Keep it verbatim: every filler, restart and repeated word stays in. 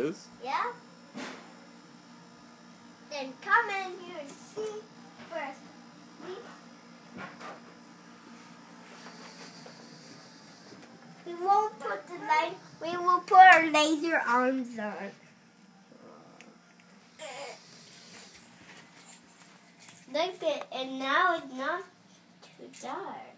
is. Yeah? Then come in here and see first. We, we won't put the light, we will put our laser arms on. Look at, and now it's not too dark.